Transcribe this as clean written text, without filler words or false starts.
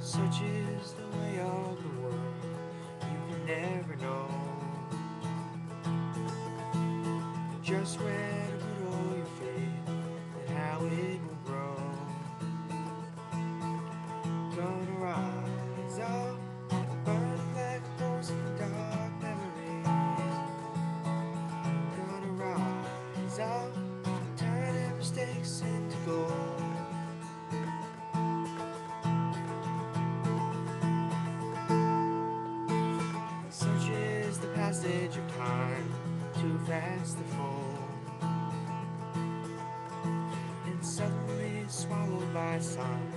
Such is the way of the world, you can never know just where to put all your faith and how it will grow. Gonna rise up, burn like a horse in dark memories. Gonna rise up, turning mistakes into gold. Such is the passage of time, too fast to fold, and suddenly swallowed by sun.